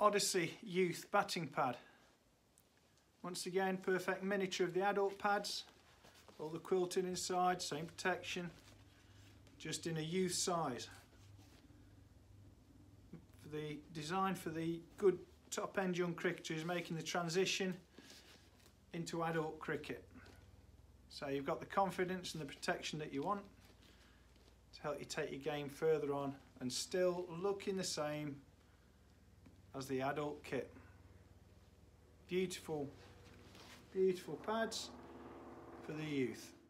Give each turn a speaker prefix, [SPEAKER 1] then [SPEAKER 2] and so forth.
[SPEAKER 1] 0DYSSEY Youth batting pad. Once again, perfect miniature of the adult pads. All the quilting inside, same protection, just in a youth size. For the design for the good top-end young cricketers making the transition into adult cricket. So you've got the confidence and the protection that you want to help you take your game further on and still looking the same as the adult kit. Beautiful, beautiful pads for the youth.